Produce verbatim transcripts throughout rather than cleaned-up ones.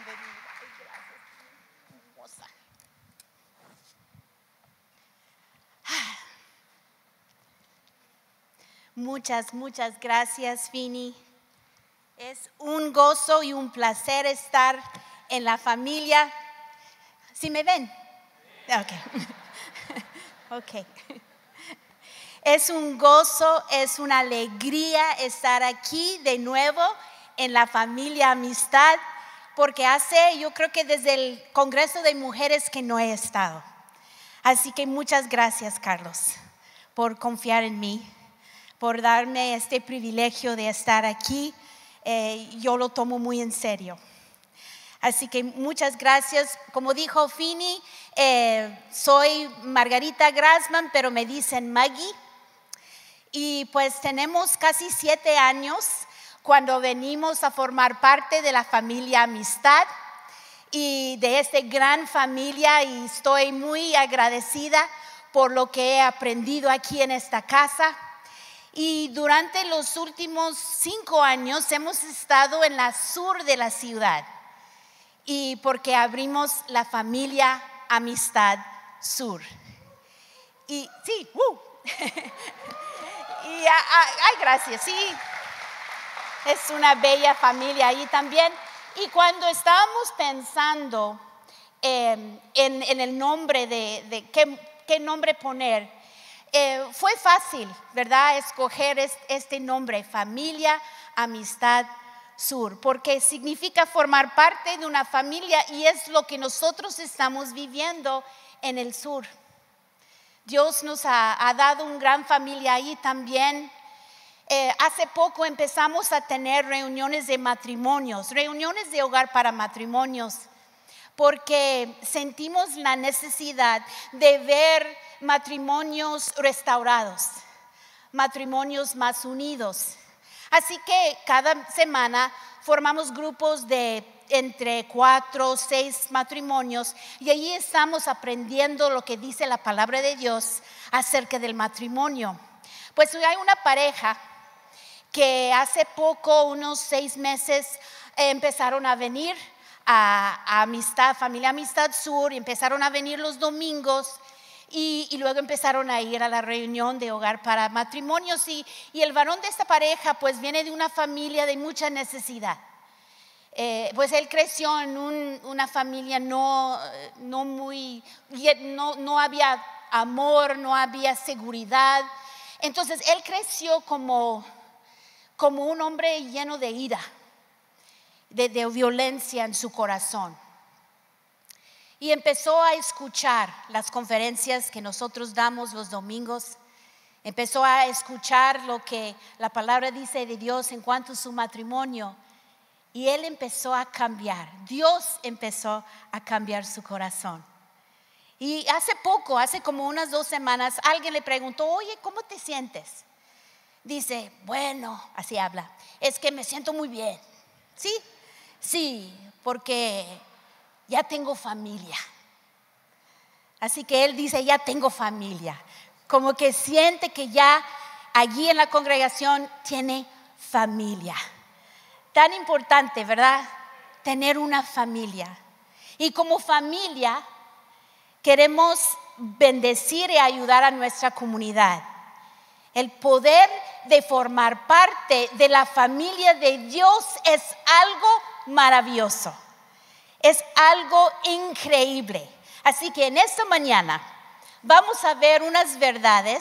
bienvenida. Ay, gracias, hermosa. Muchas, muchas gracias, Fini. Es un gozo y un placer estar en la familia. ¿Sí me ven? Ok. Ok. Es un gozo, es una alegría estar aquí de nuevo en la familia Amistad, porque hace, yo creo que desde el Congreso de Mujeres que no he estado. Así que muchas gracias, Carlos, por confiar en mí, por darme este privilegio de estar aquí. Eh, yo lo tomo muy en serio. Así que muchas gracias. Como dijo Fini, eh, soy Margarita Grassman, pero me dicen Maggie. Y pues tenemos casi siete años cuando venimos a formar parte de la familia Amistad y de esta gran familia, y estoy muy agradecida por lo que he aprendido aquí en esta casa. Y durante los últimos cinco años hemos estado en la sur de la ciudad, y porque abrimos la familia Amistad Sur. Y sí, uh. Y ay, gracias, sí, es una bella familia ahí también. Y cuando estábamos pensando eh, en, en el nombre de, de qué, qué nombre poner, eh, fue fácil, ¿verdad? Escoger es, este nombre, Familia Amistad Sur, porque significa formar parte de una familia, y es lo que nosotros estamos viviendo en el sur. Dios nos ha, ha dado una gran familia ahí también. Eh, hace poco empezamos a tener reuniones de matrimonios, reuniones de hogar para matrimonios, porque sentimos la necesidad de ver matrimonios restaurados, matrimonios más unidos. Así que cada semana formamos grupos de entre cuatro o seis matrimonios, y allí estamos aprendiendo lo que dice la palabra de Dios acerca del matrimonio. Pues hay una pareja que hace poco, unos seis meses, eh, empezaron a venir a, a Amistad, Familia Amistad Sur, y empezaron a venir los domingos. Y, y luego empezaron a ir a la reunión de hogar para matrimonios, y, y el varón de esta pareja pues viene de una familia de mucha necesidad. Eh, pues él creció en un, una familia no, no muy, no, no había amor, no había seguridad. Entonces él creció como, como un hombre lleno de ira, de, de violencia en su corazón. Y empezó a escuchar las conferencias que nosotros damos los domingos. Empezó a escuchar lo que la palabra dice de Dios en cuanto a su matrimonio. Y él empezó a cambiar. Dios empezó a cambiar su corazón. Y hace poco, hace como unas dos semanas, alguien le preguntó: oye, ¿cómo te sientes? Dice, bueno, así habla, es que me siento muy bien. ¿Sí? Sí, porque ya tengo familia. Así que él dice, ya tengo familia. Como que siente que ya allí en la congregación tiene familia. Tan importante, ¿verdad? Tener una familia. Y como familia queremos bendecir y ayudar a nuestra comunidad. El poder de formar parte de la familia de Dios es algo maravilloso. Es algo increíble. Así que en esta mañana vamos a ver unas verdades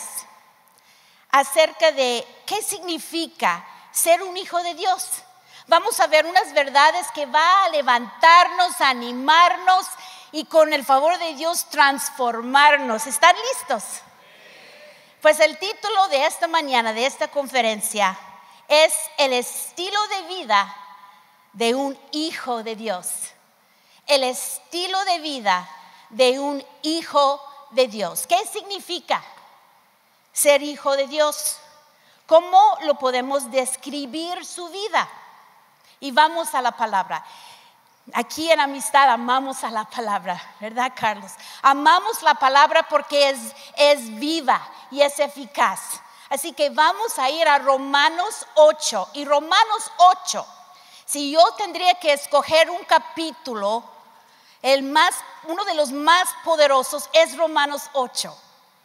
acerca de qué significa ser un hijo de Dios. Vamos a ver unas verdades que va a levantarnos, a animarnos y con el favor de Dios transformarnos. ¿Están listos? Pues el título de esta mañana, de esta conferencia, es el estilo de vida de un hijo de Dios. El estilo de vida de un hijo de Dios. ¿Qué significa ser hijo de Dios? ¿Cómo lo podemos describir su vida? Y vamos a la palabra. Aquí en Amistad amamos a la palabra, ¿verdad, Carlos? Amamos la palabra porque es, es viva y es eficaz. Así que vamos a ir a Romanos ocho. Y Romanos ocho Si yo tendría que escoger un capítulo, el más, uno de los más poderosos es Romanos ocho.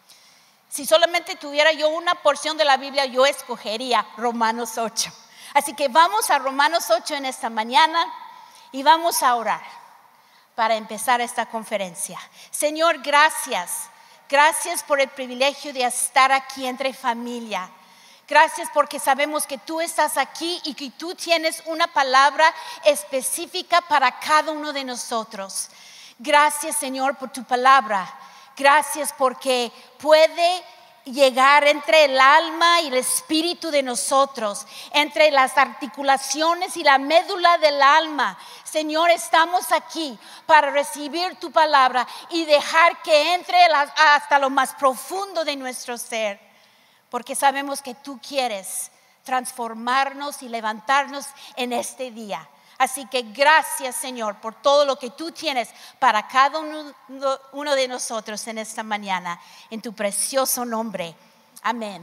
Si solamente tuviera yo una porción de la Biblia, yo escogería Romanos ocho. Así que vamos a Romanos ocho en esta mañana y vamos a orar para empezar esta conferencia. Señor, gracias. Gracias por el privilegio de estar aquí entre familia. Gracias porque sabemos que tú estás aquí y que tú tienes una palabra específica para cada uno de nosotros. Gracias, Señor, por tu palabra. Gracias porque puede llegar entre el alma y el espíritu de nosotros, entre las articulaciones y la médula del alma. Señor, estamos aquí para recibir tu palabra y dejar que entre hasta lo más profundo de nuestro ser. Porque sabemos que tú quieres transformarnos y levantarnos en este día. Así que gracias, Señor, por todo lo que tú tienes para cada uno, uno de nosotros en esta mañana. En tu precioso nombre. Amén.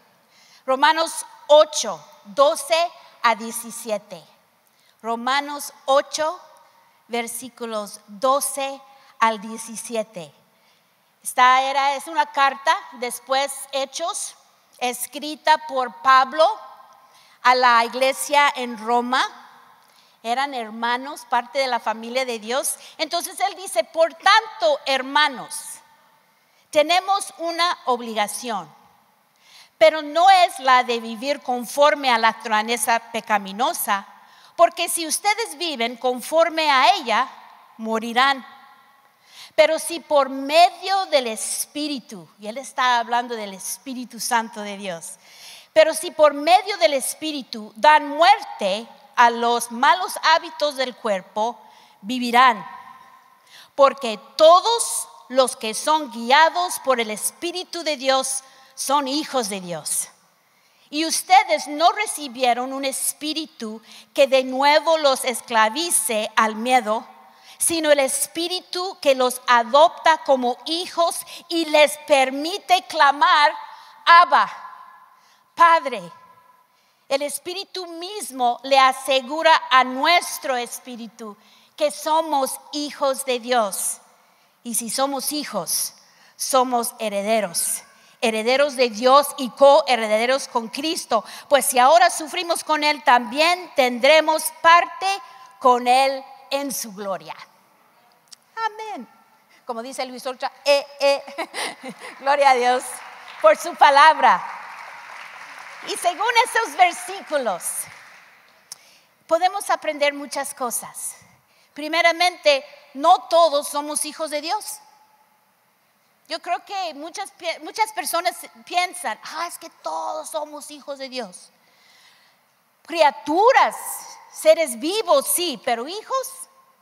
Romanos ocho, doce a diecisiete. Romanos ocho, versículos doce al diecisiete. Esta era, es una carta, después Hechos, escrita por Pablo a la iglesia en Roma. Eran hermanos, parte de la familia de Dios. Entonces él dice, por tanto, hermanos, tenemos una obligación, pero no es la de vivir conforme a la naturaleza pecaminosa, porque si ustedes viven conforme a ella, morirán. Pero si por medio del Espíritu, y él está hablando del Espíritu Santo de Dios, pero si por medio del Espíritu dan muerte a los malos hábitos del cuerpo, vivirán. Porque todos los que son guiados por el Espíritu de Dios son hijos de Dios. Y ustedes no recibieron un espíritu que de nuevo los esclavice al miedo, sino el espíritu que los adopta como hijos y les permite clamar, Abba, Padre. El espíritu mismo le asegura a nuestro espíritu que somos hijos de Dios. Y si somos hijos, somos herederos. Herederos de Dios y coherederos con Cristo. Pues si ahora sufrimos con Él, también tendremos parte con Él en su gloria. Amén. Como dice Luis Oltra, eh, eh. Gloria a Dios por su palabra. Y según esos versículos, podemos aprender muchas cosas. Primeramente, no todos somos hijos de Dios. Yo creo que muchas, muchas personas piensan, ah, es que todos somos hijos de Dios. Criaturas, seres vivos, sí, pero hijos,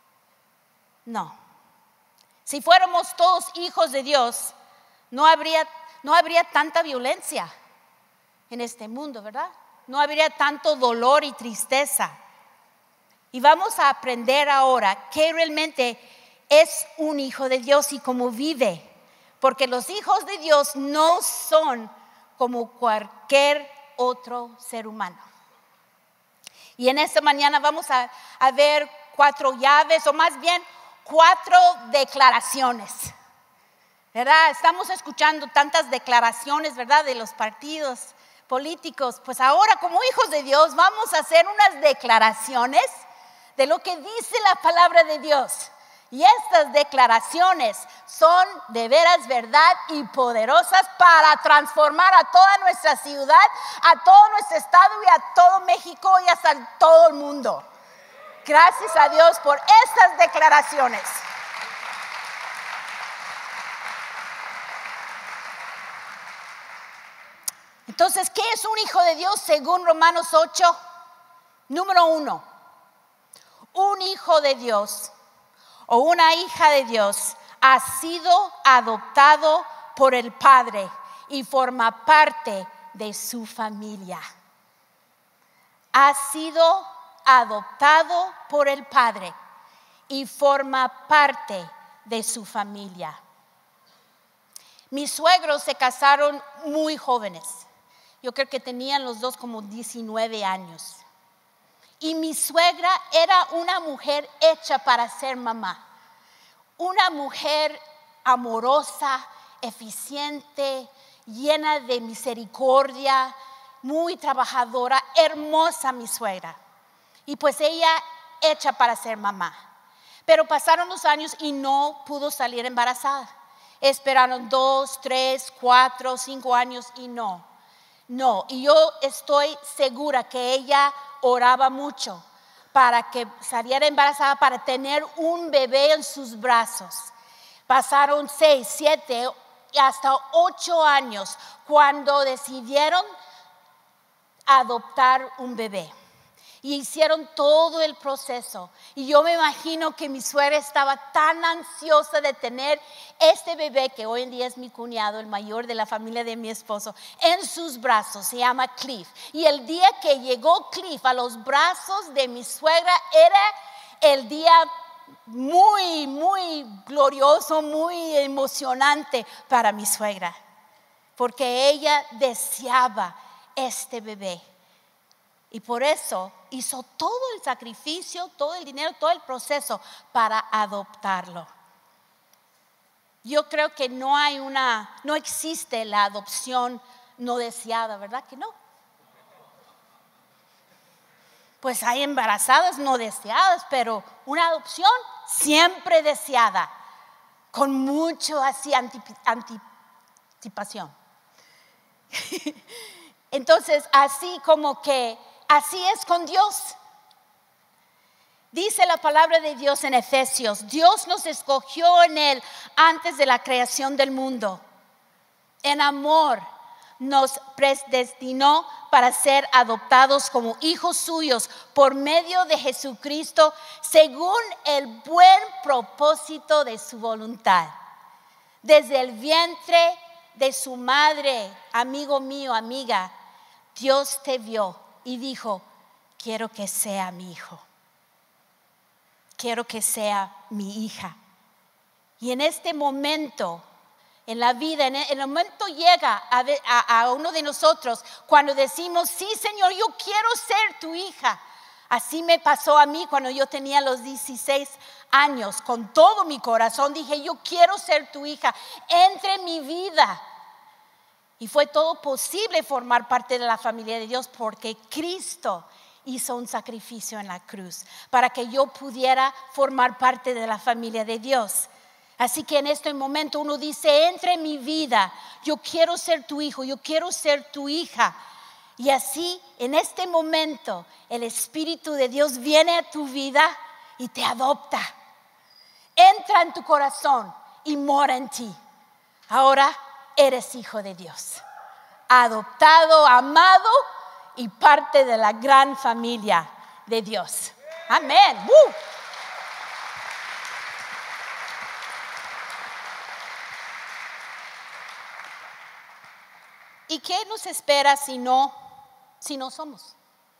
no. Si fuéramos todos hijos de Dios, no habría, no habría tanta violencia en este mundo, ¿verdad? No habría tanto dolor y tristeza. Y vamos a aprender ahora qué realmente es un hijo de Dios y cómo vive. Porque los hijos de Dios no son como cualquier otro ser humano. Y en esta mañana vamos a, a ver cuatro llaves, o más bien cuatro declaraciones, ¿verdad? Estamos escuchando tantas declaraciones, ¿verdad? De los partidos políticos. Pues ahora, como hijos de Dios, vamos a hacer unas declaraciones de lo que dice la palabra de Dios. Y estas declaraciones son de veras verdad y poderosas para transformar a toda nuestra ciudad, a todo nuestro estado y a todo México y hasta todo el mundo. Gracias a Dios por estas declaraciones. Entonces, ¿qué es un hijo de Dios según Romanos ocho? Número uno, un hijo de Dios o una hija de Dios ha sido adoptado por el Padre y forma parte de su familia. Ha sido adoptado por el Padre y forma parte de su familia. Mis suegros se casaron muy jóvenes. Yo creo que tenían los dos como diecinueve años. Y mi suegra era una mujer hecha para ser mamá. Una mujer amorosa, eficiente, llena de misericordia, muy trabajadora, hermosa mi suegra. Y pues ella hecha para ser mamá. Pero pasaron los años y no pudo salir embarazada. Esperaron dos, tres, cuatro, cinco años y no. No, y yo estoy segura que ella oraba mucho para que saliera embarazada, para tener un bebé en sus brazos. Pasaron seis, siete y hasta ocho años cuando decidieron adoptar un bebé. Y hicieron todo el proceso. Y yo me imagino que mi suegra estaba tan ansiosa de tener este bebé, que hoy en día es mi cuñado, el mayor de la familia de mi esposo, en sus brazos. Se llama Cliff. Y el día que llegó Cliff a los brazos de mi suegra era el día muy, muy glorioso, muy emocionante para mi suegra. Porque ella deseaba este bebé. Y por eso hizo todo el sacrificio, todo el dinero, todo el proceso para adoptarlo. Yo creo que no hay una, no existe la adopción no deseada, ¿verdad que no? Pues hay embarazadas no deseadas, pero una adopción siempre deseada, con mucho así anticipación. Entonces, así como que así es con Dios. Dice la palabra de Dios en Efesios: Dios nos escogió en Él antes de la creación del mundo. En amor nos predestinó para ser adoptados como hijos suyos por medio de Jesucristo, según el buen propósito de su voluntad. Desde el vientre de su madre, amigo mío, amiga, Dios te vio y dijo: quiero que sea mi hijo, quiero que sea mi hija. Y en este momento, en la vida, en el momento llega a, a, a uno de nosotros cuando decimos: sí, Señor, yo quiero ser tu hija. Así me pasó a mí cuando yo tenía los dieciséis años. Con todo mi corazón dije: yo quiero ser tu hija, entra en mi vida. Y fue todo posible formar parte de la familia de Dios porque Cristo hizo un sacrificio en la cruz para que yo pudiera formar parte de la familia de Dios. Así que en este momento uno dice: entra en mi vida, yo quiero ser tu hijo, yo quiero ser tu hija. Y así en este momento el Espíritu de Dios viene a tu vida y te adopta. Entra en tu corazón y mora en ti. Ahora eres hijo de Dios, adoptado, amado y parte de la gran familia de Dios. Amén. ¡Uh! ¿Y qué nos espera si no, si no somos?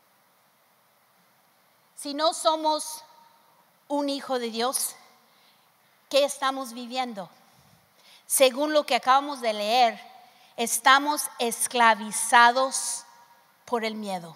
Si no somos un hijo de Dios, ¿qué estamos viviendo? Según lo que acabamos de leer, estamos esclavizados por el miedo.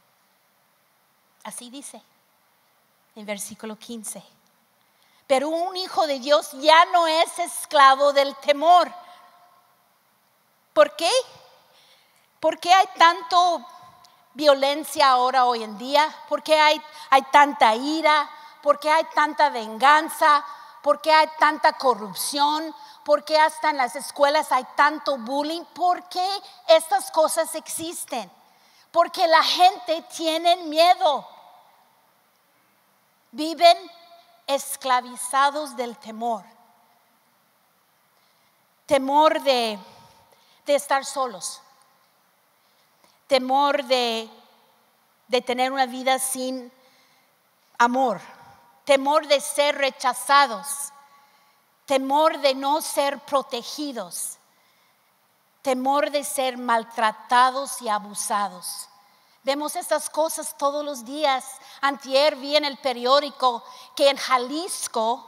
Así dice en versículo quince. Pero un hijo de Dios ya no es esclavo del temor. ¿Por qué? ¿Por qué hay tanto violencia ahora hoy en día? ¿Por qué hay, hay tanta ira? ¿Por qué hay tanta venganza? ¿Por qué hay tanta corrupción? ¿Por qué hasta en las escuelas hay tanto bullying? ¿Por qué estas cosas existen? Porque la gente tiene miedo. Viven esclavizados del temor. Temor de, de estar solos. Temor de, de tener una vida sin amor. Temor de ser rechazados. Temor de no ser protegidos. Temor de ser maltratados y abusados. Vemos estas cosas todos los días. Antier vi en el periódico que en Jalisco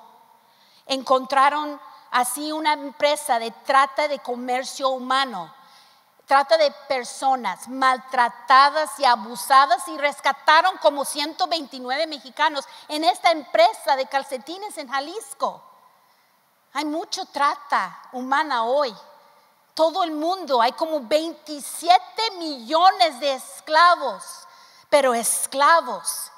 encontraron así una empresa de trata de comercio humano. Trata de personas maltratadas y abusadas, y rescataron como ciento veintinueve mexicanos en esta empresa de calcetines en Jalisco. Hay mucho trata humana hoy. Todo el mundo, hay como veintisiete millones de esclavos, pero esclavos.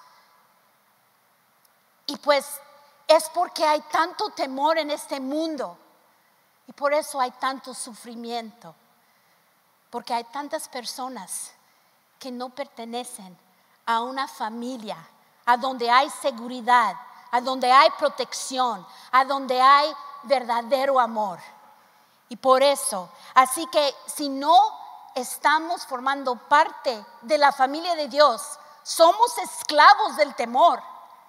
Y pues es porque hay tanto temor en este mundo, y por eso hay tanto sufrimiento. Porque hay tantas personas que no pertenecen a una familia, a donde hay seguridad, a donde hay protección, a donde hay verdadero amor. Y por eso, así que si no estamos formando parte de la familia de Dios, somos esclavos del temor.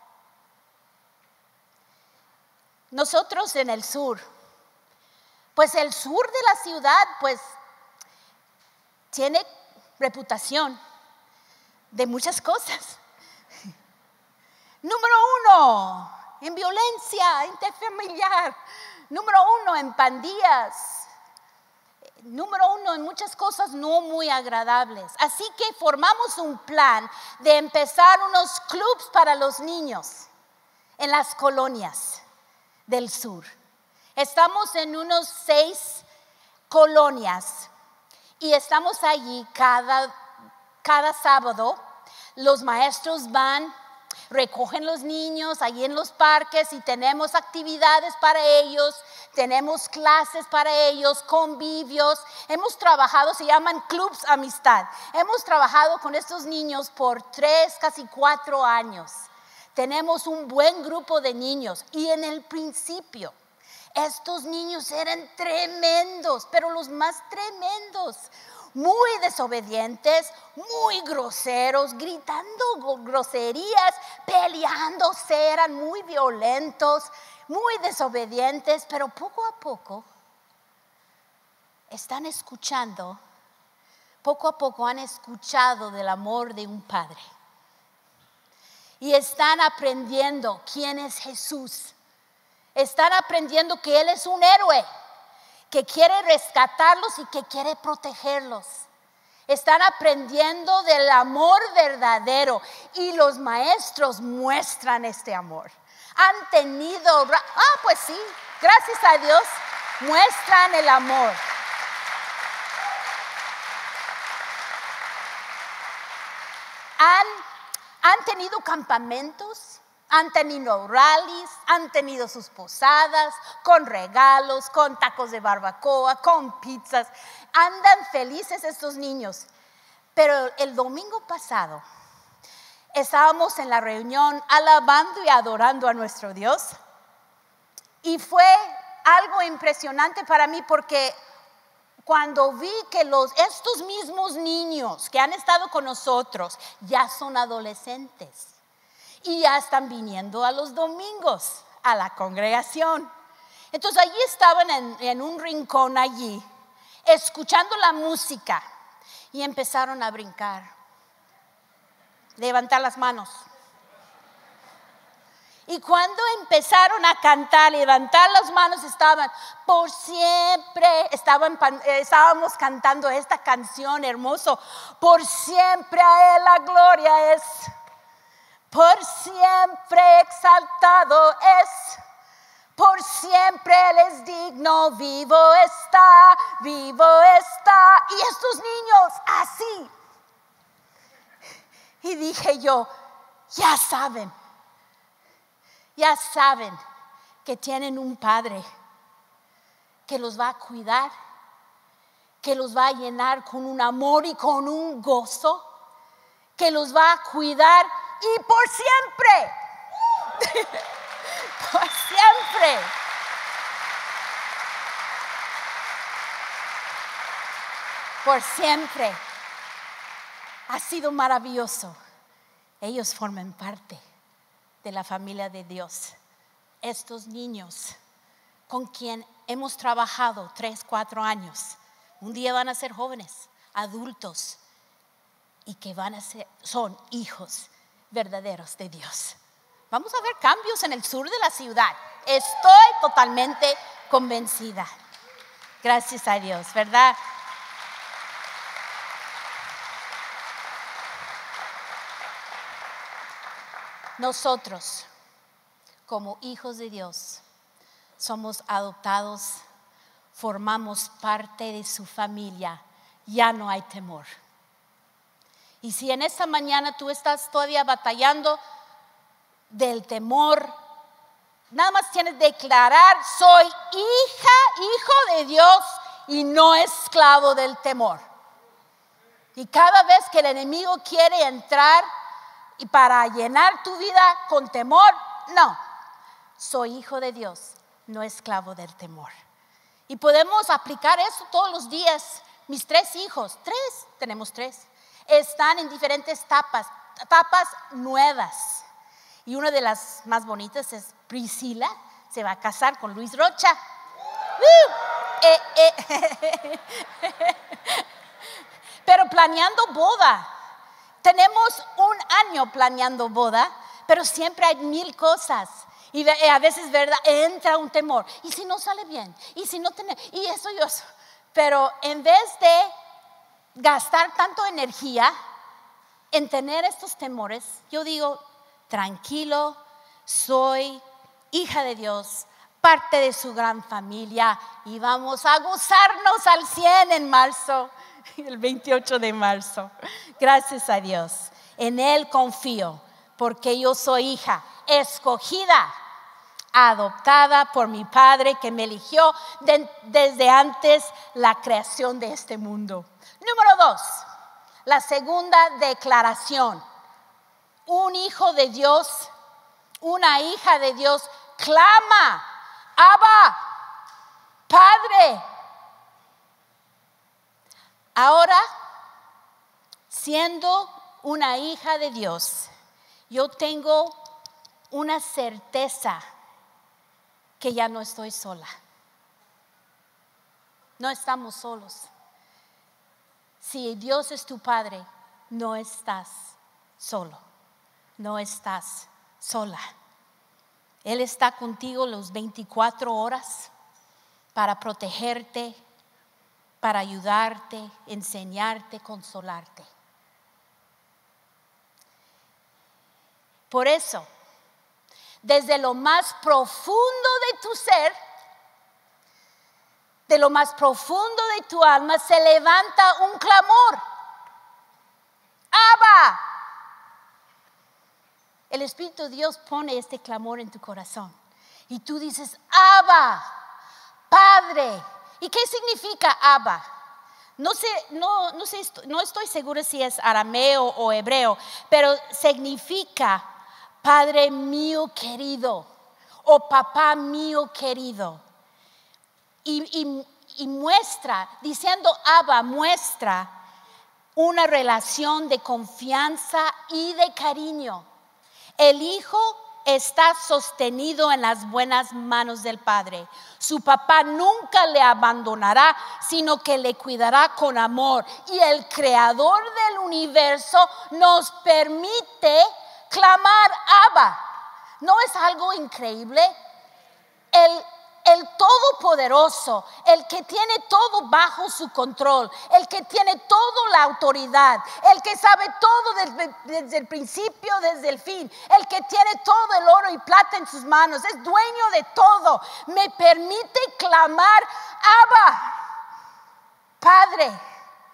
Nosotros en el sur, pues el sur de la ciudad, pues tiene reputación de muchas cosas. Número uno, en violencia interfamiliar. Número uno, en pandillas. Número uno, en muchas cosas no muy agradables. Así que formamos un plan de empezar unos clubs para los niños en las colonias del sur. Estamos en unos seis colonias. Y estamos allí cada, cada sábado. Los maestros van, recogen los niños allí en los parques y tenemos actividades para ellos, tenemos clases para ellos, convivios. Hemos trabajado, se llaman clubs amistad. Hemos trabajado con estos niños por tres, casi cuatro años. Tenemos un buen grupo de niños, y en el principio estos niños eran tremendos, pero los más tremendos, muy desobedientes, muy groseros, gritando groserías, peleándose, eran muy violentos, muy desobedientes, pero poco a poco están escuchando, poco a poco han escuchado del amor de un padre, y están aprendiendo quién es Jesús. Están aprendiendo que Él es un héroe, que quiere rescatarlos y que quiere protegerlos. Están aprendiendo del amor verdadero, y los maestros muestran este amor. Han tenido, ah pues sí, gracias a Dios, muestran el amor. Han, han tenido campamentos. Han tenido rallies, han tenido sus posadas con regalos, con tacos de barbacoa, con pizzas. Andan felices estos niños. Pero el domingo pasado estábamos en la reunión alabando y adorando a nuestro Dios. Y fue algo impresionante para mí, porque cuando vi que los, estos mismos niños que han estado con nosotros ya son adolescentes. Y ya están viniendo a los domingos a la congregación. Entonces allí estaban en, en un rincón allí, escuchando la música, y empezaron a brincar, levantar las manos. Y cuando empezaron a cantar, levantar las manos, estaban por siempre, estaban, estábamos cantando esta canción hermoso. Por siempre a Él la gloria es. Por siempre exaltado es, por siempre Él es digno, vivo está, vivo está. Y estos niños así. Y dije yo, ya saben, ya saben que tienen un padre que los va a cuidar, que los va a llenar con un amor y con un gozo, que los va a cuidar. Y por siempre, por siempre. Por siempre. Ha sido maravilloso. Ellos forman parte de la familia de Dios. Estos niños con quien hemos trabajado tres, cuatro años, un día van a ser jóvenes, adultos, y que van a ser, son hijos verdaderos de Dios. Vamos a ver cambios en el sur de la ciudad. Estoy totalmente convencida. Gracias a Dios, ¿verdad? Nosotros, como hijos de Dios, somos adoptados, formamos parte de su familia, ya no hay temor. Y si en esta mañana tú estás todavía batallando del temor, nada más tienes que declarar: soy hija, hijo de Dios y no esclavo del temor. Y cada vez que el enemigo quiere entrar y para llenar tu vida con temor, no, soy hijo de Dios, no esclavo del temor. Y podemos aplicar eso todos los días. Mis tres hijos, tres, tenemos tres, están en diferentes etapas, etapas nuevas. Y una de las más bonitas es Priscila, se va a casar con Luis Rocha. ¡Uh! Eh, eh. Pero planeando boda, tenemos un año planeando boda, pero siempre hay mil cosas. Y a veces, ¿verdad?, entra un temor. ¿Y si no sale bien? ¿Y si no tiene? Y eso y eso. Pero en vez de gastar tanto energía en tener estos temores, yo digo: tranquilo, soy hija de Dios, parte de su gran familia, y vamos a gozarnos al cien en marzo, el veintiocho de marzo. Gracias a Dios, en Él confío, porque yo soy hija escogida, adoptada por mi Padre que me eligió de, desde antes la creación de este mundo. Número dos, la segunda declaración. Un hijo de Dios, una hija de Dios clama: Abba, Padre. Ahora, siendo una hija de Dios, yo tengo una certeza que ya no estoy sola. No estamos solos. Si Dios es tu Padre, no estás solo, no estás sola. Él está contigo las veinticuatro horas para protegerte, para ayudarte, enseñarte, consolarte. Por eso, desde lo más profundo de tu ser, de lo más profundo de tu alma, se levanta un clamor: Abba. El Espíritu de Dios pone este clamor en tu corazón y tú dices: Abba, Padre. ¿Y qué significa Abba? No sé, no, no sé, no estoy segura si es arameo o hebreo, pero significa Padre mío querido o papá mío querido. Y, y, y muestra, diciendo Abba, muestra una relación de confianza y de cariño. El hijo está sostenido en las buenas manos del Padre. Su papá nunca le abandonará, sino que le cuidará con amor. Y el Creador del universo nos permite clamar Abba. ¿No es algo increíble? El El Todopoderoso, el que tiene todo bajo su control, el que tiene toda la autoridad, el que sabe todo desde, desde el principio, desde el fin, el que tiene todo el oro y plata en sus manos, es dueño de todo, me permite clamar Abba, Padre,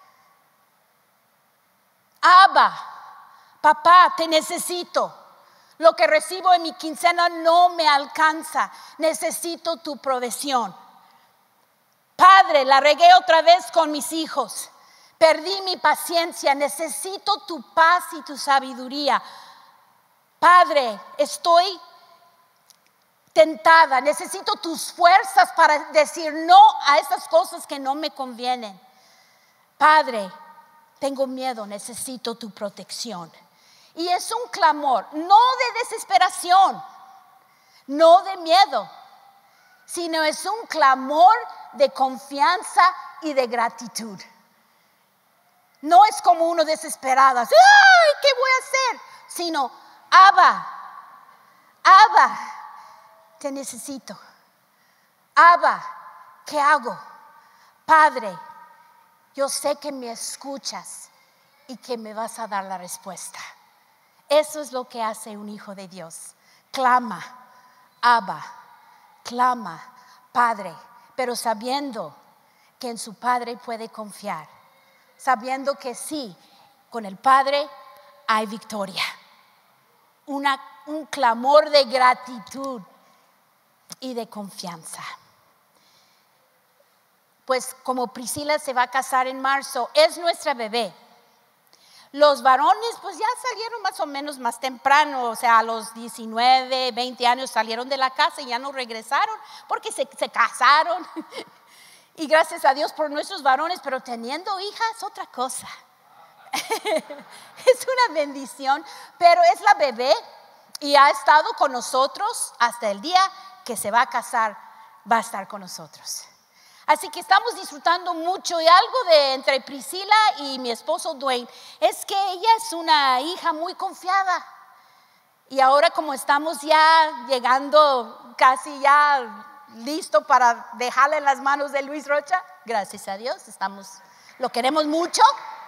Abba, papá, te necesito. Lo que recibo en mi quincena no me alcanza. Necesito tu provisión. Padre, la regué otra vez con mis hijos. Perdí mi paciencia. Necesito tu paz y tu sabiduría. Padre, estoy tentada. Necesito tus fuerzas para decir no a esas cosas que no me convienen. Padre, tengo miedo. Necesito tu protección. Y es un clamor, no de desesperación, no de miedo, sino es un clamor de confianza y de gratitud. No es como uno desesperado, ¡ay, qué voy a hacer! Sino, Abba, Abba, te necesito. Abba, ¿qué hago? Padre, yo sé que me escuchas y que me vas a dar la respuesta. Eso es lo que hace un hijo de Dios. Clama, Abba, clama, Padre, pero sabiendo que en su Padre puede confiar, sabiendo que sí, con el Padre hay victoria. Una, un clamor de gratitud y de confianza. Pues como Priscila se va a casar en marzo, es nuestra bebé. Los varones pues ya salieron más o menos más temprano, o sea, a los diecinueve, veinte años salieron de la casa y ya no regresaron porque se, se casaron. Y gracias a Dios por nuestros varones, pero teniendo hijas, otra cosa. Es una bendición, pero es la bebé y ha estado con nosotros hasta el día que se va a casar, va a estar con nosotros. Así que estamos disfrutando mucho, y algo de entre Priscila y mi esposo Dwayne es que ella es una hija muy confiada. Y ahora como estamos ya llegando casi ya listo para dejarle en las manos de Luis Rocha, gracias a Dios, estamos, lo queremos mucho.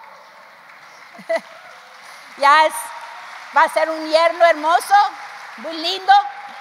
Ya es, va a ser un yerno hermoso, muy lindo.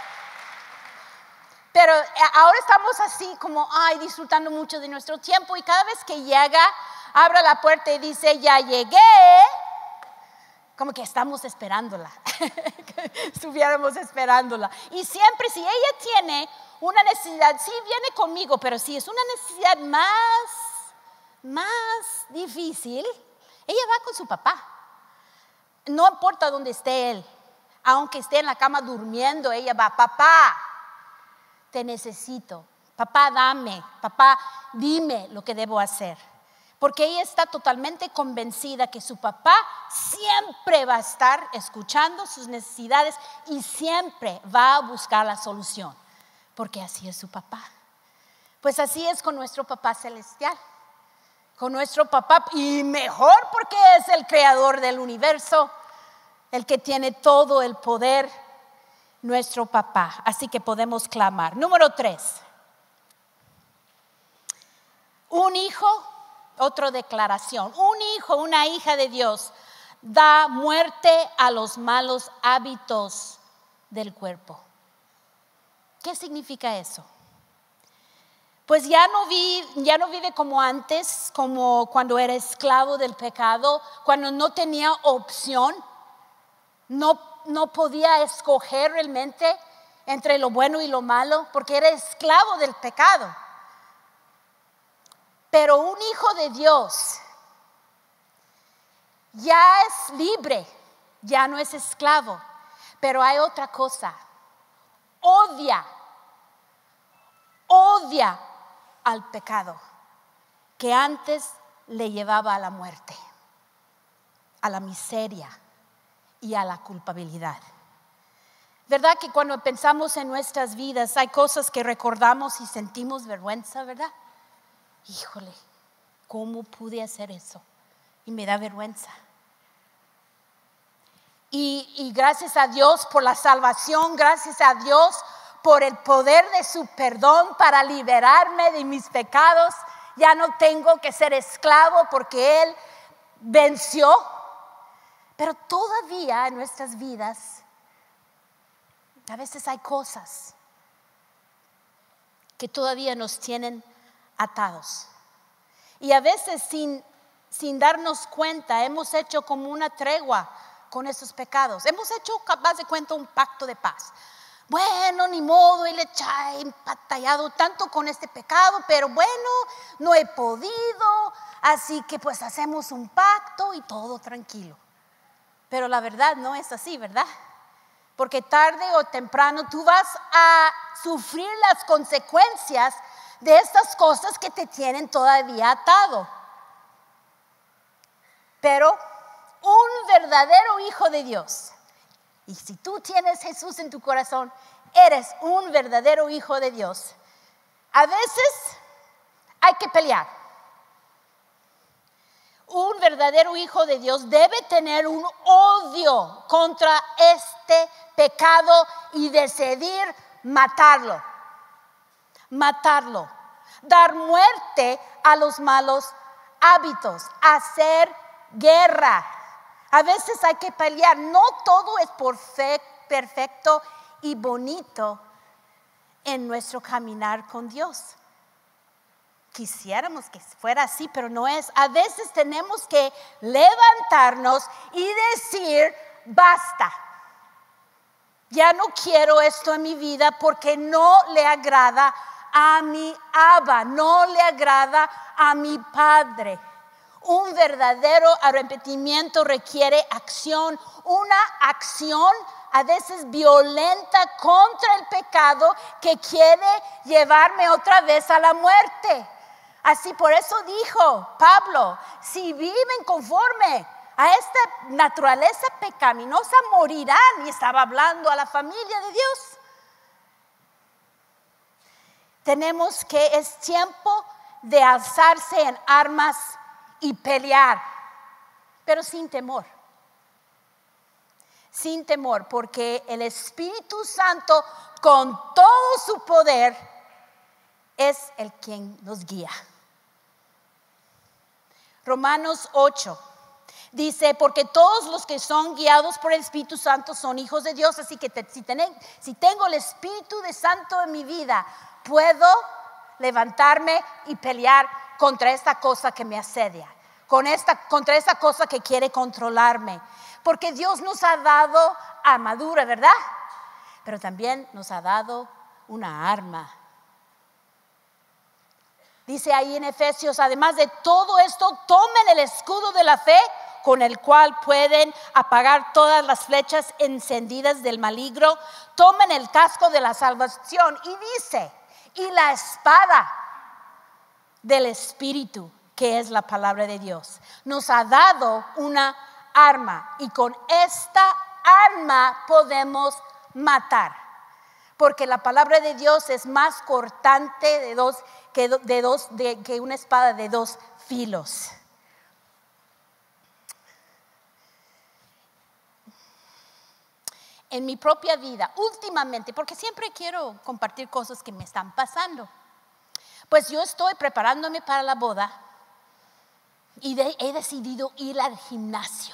Pero ahora estamos así como, ay, disfrutando mucho de nuestro tiempo, y cada vez que llega, abre la puerta y dice, ya llegué, como que estamos esperándola, estuviéramos esperándola. Y siempre si ella tiene una necesidad, sí viene conmigo, pero si es una necesidad más, más difícil, ella va con su papá. No importa dónde esté él, aunque esté en la cama durmiendo, ella va, papá, te necesito, papá dame, papá dime lo que debo hacer. Porque ella está totalmente convencida que su papá siempre va a estar escuchando sus necesidades y siempre va a buscar la solución, porque así es su papá. Pues así es con nuestro papá celestial, con nuestro papá, y mejor porque es el creador del universo, el que tiene todo el poder, nuestro papá. Así que podemos clamar. Número tres, un hijo, otra declaración, un hijo, una hija de Dios da muerte a los malos hábitos del cuerpo. ¿Qué significa eso? Pues ya no, vi, ya no vive como antes, como cuando era esclavo del pecado, cuando no tenía opción, no no podía escoger realmente entre lo bueno y lo malo, porque era esclavo del pecado. Pero un hijo de Dios ya es libre, ya no es esclavo. Pero hay otra cosa, odia, odia al pecado que antes le llevaba a la muerte, a la miseria y a la culpabilidad. ¿Verdad que cuando pensamos en nuestras vidas hay cosas que recordamos y sentimos vergüenza, verdad? Híjole, ¿cómo pude hacer eso? Y me da vergüenza. Y, y gracias a Dios por la salvación, gracias a Dios por el poder de su perdón para liberarme de mis pecados. Ya no tengo que ser esclavo porque Él venció. Pero todavía en nuestras vidas, a veces hay cosas que todavía nos tienen atados. Y a veces sin, sin darnos cuenta hemos hecho como una tregua con esos pecados. Hemos hecho, capaz de cuenta, un pacto de paz. Bueno, ni modo, él he empatallado tanto con este pecado, pero bueno, no he podido, así que pues hacemos un pacto y todo tranquilo. Pero la verdad no es así, ¿verdad? Porque tarde o temprano tú vas a sufrir las consecuencias de estas cosas que te tienen todavía atado. Pero un verdadero hijo de Dios, y si tú tienes Jesús en tu corazón, eres un verdadero hijo de Dios. A veces hay que pelear. Un verdadero hijo de Dios debe tener un odio contra este pecado y decidir matarlo. Matarlo. Dar muerte a los malos hábitos. Hacer guerra. A veces hay que pelear. No todo es perfecto y bonito en nuestro caminar con Dios. Quisiéramos que fuera así, pero no es. A veces tenemos que levantarnos y decir, basta. Ya no quiero esto en mi vida porque no le agrada a mi Abba, no le agrada a mi Padre. Un verdadero arrepentimiento requiere acción, una acción a veces violenta contra el pecado que quiere llevarme otra vez a la muerte. Así por eso dijo Pablo, si viven conforme a esta naturaleza pecaminosa morirán. Y estaba hablando a la familia de Dios. Tenemos que, es tiempo de alzarse en armas y pelear, pero sin temor. Sin temor, porque el Espíritu Santo con todo su poder es el quien nos guía. Romanos ocho dice, porque todos los que son guiados por el Espíritu Santo son hijos de Dios. Así que te, si, ten, si tengo el Espíritu de Santo en mi vida, puedo levantarme y pelear contra esta cosa que me asedia, con esta, contra esta cosa que quiere controlarme. Porque Dios nos ha dado armadura, ¿verdad? Pero también nos ha dado una arma. Dice ahí en Efesios, además de todo esto, tomen el escudo de la fe con el cual pueden apagar todas las flechas encendidas del maligno. Tomen el casco de la salvación y dice, y la espada del Espíritu, que es la palabra de Dios. Nos ha dado una arma y con esta arma podemos matar. Porque la palabra de Dios es más cortante de dos, que, de dos, de, que una espada de dos filos. En mi propia vida, últimamente, porque siempre quiero compartir cosas que me están pasando, pues yo estoy preparándome para la boda y de, he decidido ir al gimnasio.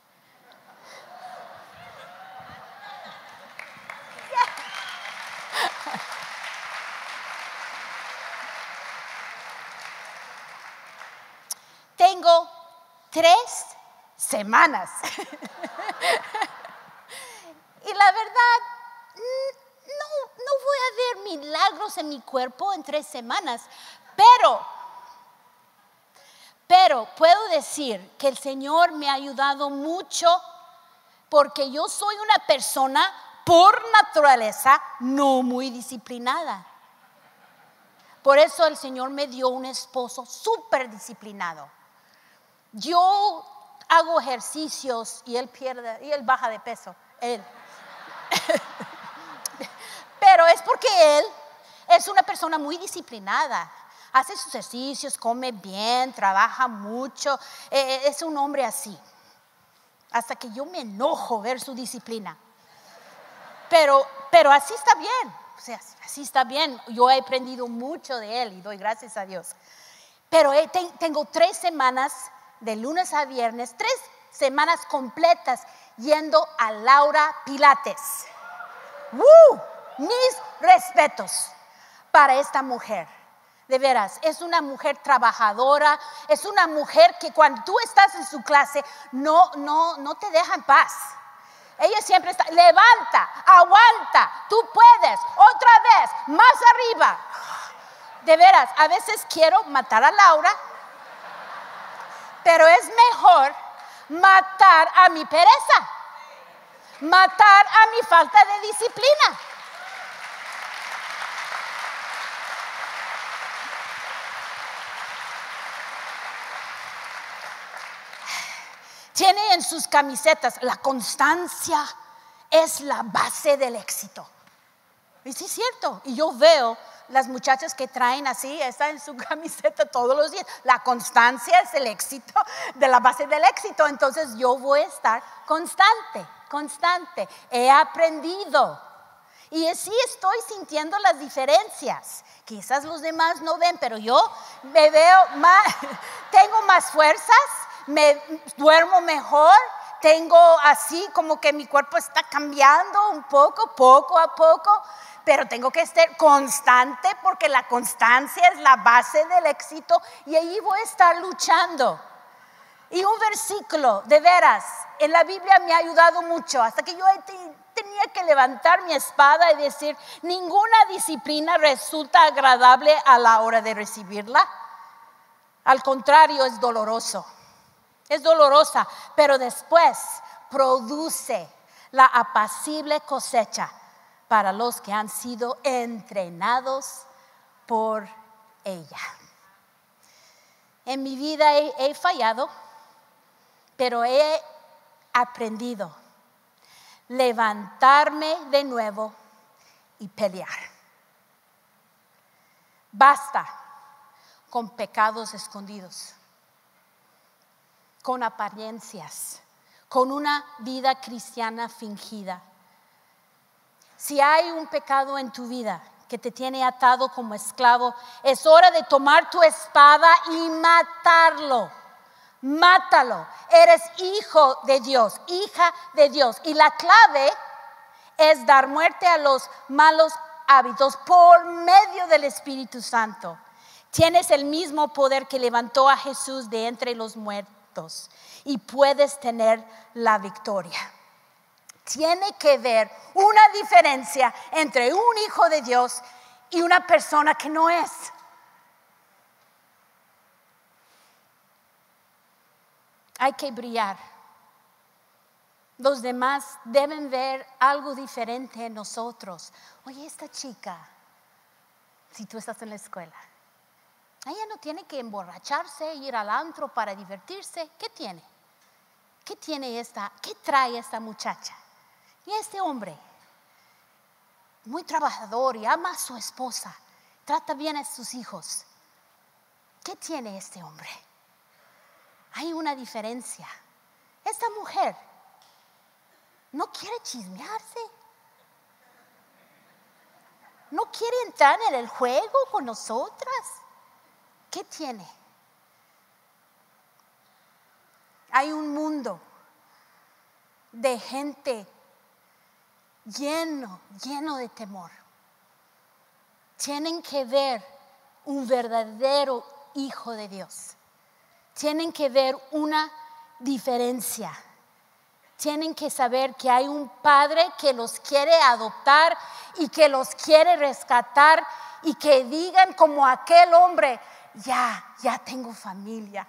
Tengo tres semanas. Y la verdad, no, no voy a ver milagros en mi cuerpo en tres semanas. Pero, pero puedo decir que el Señor me ha ayudado mucho porque yo soy una persona por naturaleza no muy disciplinada. Por eso el Señor me dio un esposo súper disciplinado. Yo hago ejercicios y él pierde, y él baja de peso. Él. Pero es porque él es una persona muy disciplinada. Hace sus ejercicios, come bien, trabaja mucho. Eh, es un hombre así. Hasta que yo me enojo ver su disciplina. Pero, pero así está bien. O sea, así está bien. Yo he aprendido mucho de él y doy gracias a Dios. Pero eh, te, tengo tres semanas de lunes a viernes, tres semanas completas yendo a Laura Pilates. ¡Woo! Mis respetos para esta mujer. De veras, es una mujer trabajadora, es una mujer que cuando tú estás en su clase no, no, no te deja en paz. Ella siempre está, levanta, aguanta, tú puedes, otra vez, más arriba. De veras, a veces quiero matar a Laura, pero es mejor matar a mi pereza, matar a mi falta de disciplina. Tiene en sus camisetas, la constancia es la base del éxito. Y sí es cierto, y yo veo las muchachas que traen así, está en su camiseta todos los días. La constancia es el éxito, de la base del éxito. Entonces yo voy a estar constante, constante. He aprendido. Y así estoy sintiendo las diferencias. Quizás los demás no ven, pero yo me veo más, tengo más fuerzas, me duermo mejor, tengo así como que mi cuerpo está cambiando un poco, poco a poco, pero tengo que estar constante porque la constancia es la base del éxito y ahí voy a estar luchando. Y un versículo, de veras, en la Biblia me ha ayudado mucho, hasta que yo tenía que levantar mi espada y decir, ninguna disciplina resulta agradable a la hora de recibirla. Al contrario, es doloroso, es dolorosa, pero después produce la apacible cosecha para los que han sido entrenados por ella. En mi vida he, he fallado, pero he aprendido a levantarme de nuevo y pelear. Basta con pecados escondidos, con apariencias, con una vida cristiana fingida. Si hay un pecado en tu vida que te tiene atado como esclavo, es hora de tomar tu espada y matarlo. Mátalo. Eres hijo de Dios, hija de Dios. Y la clave es dar muerte a los malos hábitos por medio del Espíritu Santo. Tienes el mismo poder que levantó a Jesús de entre los muertos y puedes tener la victoria. Tiene que ver una diferencia entre un hijo de Dios y una persona que no es. Hay que brillar. Los demás deben ver algo diferente en nosotros. Oye, esta chica, si tú estás en la escuela, ella no tiene que emborracharse, ir al antro para divertirse. ¿Qué tiene? ¿Qué tiene esta? ¿Qué trae esta muchacha? Y este hombre, muy trabajador y ama a su esposa, trata bien a sus hijos. ¿Qué tiene este hombre? Hay una diferencia. Esta mujer no quiere chismearse. No quiere entrar en el juego con nosotras. ¿Qué tiene? Hay un mundo de gente lleno, lleno de temor. Tienen que ver un verdadero hijo de Dios. Tienen que ver una diferencia. Tienen que saber que hay un padre que los quiere adoptar y que los quiere rescatar y que digan como aquel hombre, ya, ya tengo familia.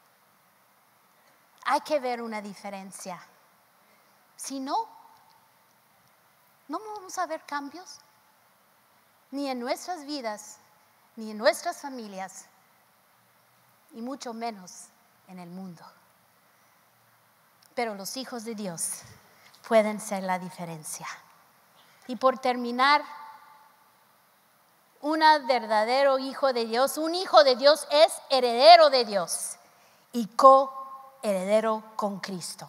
Hay que ver una diferencia. Si no, no vamos a ver cambios, ni en nuestras vidas, ni en nuestras familias, y mucho menos en el mundo. Pero los hijos de Dios pueden ser la diferencia. Y por terminar, un verdadero hijo de Dios, un hijo de Dios es heredero de Dios y coheredero con Cristo.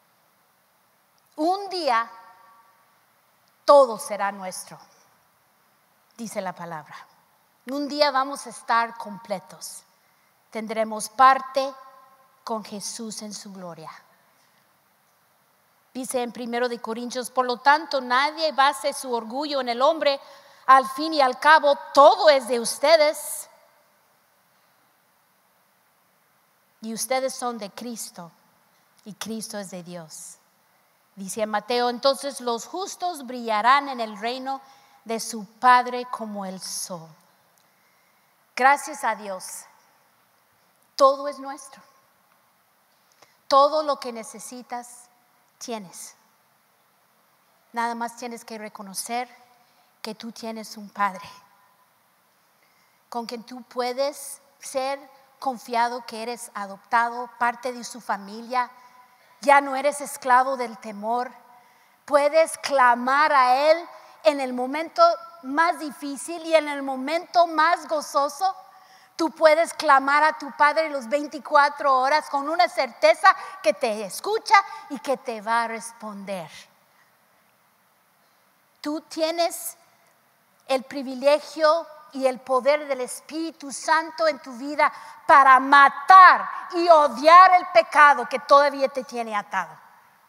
Un día todo será nuestro, dice la palabra. Un día vamos a estar completos. Tendremos parte con Jesús en su gloria. Dice en primero de Corintios, por lo tanto, nadie base su orgullo en el hombre. Al fin y al cabo, todo es de ustedes. Y ustedes son de Cristo, y Cristo es de Dios. Dice en Mateo, entonces los justos brillarán en el reino de su Padre como el sol. Gracias a Dios, todo es nuestro. Todo lo que necesitas, tienes. Nada más tienes que reconocer que tú tienes un Padre con quien tú puedes ser confiado, que eres adoptado, parte de su familia. Ya no eres esclavo del temor. Puedes clamar a Él en el momento más difícil y en el momento más gozoso. Tú puedes clamar a tu Padre las veinticuatro horas con una certeza que te escucha y que te va a responder. Tú tienes el privilegio y el poder del Espíritu Santo en tu vida para matar y odiar el pecado que todavía te tiene atado.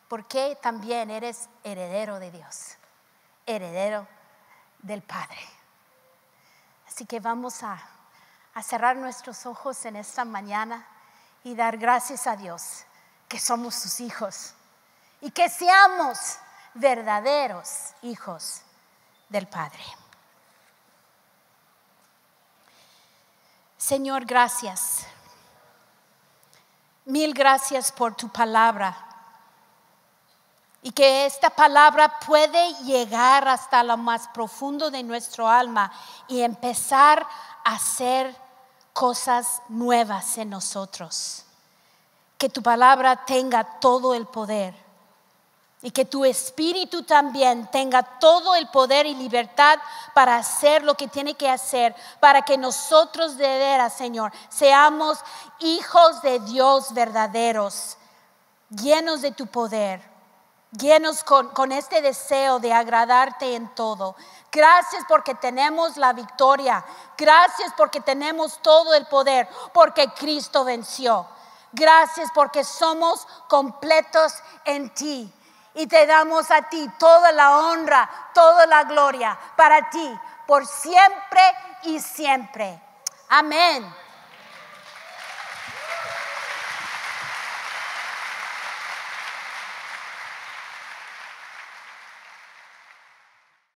porque también eres heredero de Dios, heredero del Padre. Así que vamos a, a cerrar nuestros ojos en esta mañana y dar gracias a Dios que somos sus hijos y que seamos verdaderos hijos del Padre. Señor, gracias. Mil gracias por tu palabra. Y que esta palabra puede llegar hasta lo más profundo de nuestro alma y empezar a hacer cosas nuevas en nosotros. Que tu palabra tenga todo el poder. Y que tu espíritu también tenga todo el poder y libertad para hacer lo que tiene que hacer, para que nosotros de veras, Señor, seamos hijos de Dios verdaderos, llenos de tu poder, llenos con, con este deseo de agradarte en todo. Gracias porque tenemos la victoria, gracias porque tenemos todo el poder, porque Cristo venció. Gracias porque somos completos en ti. Y te damos a ti toda la honra, toda la gloria para ti, por siempre y siempre. Amén.